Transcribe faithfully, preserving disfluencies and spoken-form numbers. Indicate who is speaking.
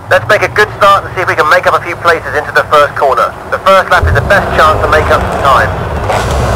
Speaker 1: Let's make a good start and see if we can make up a few places into the first corner. The first lap is the best chance to make up some time.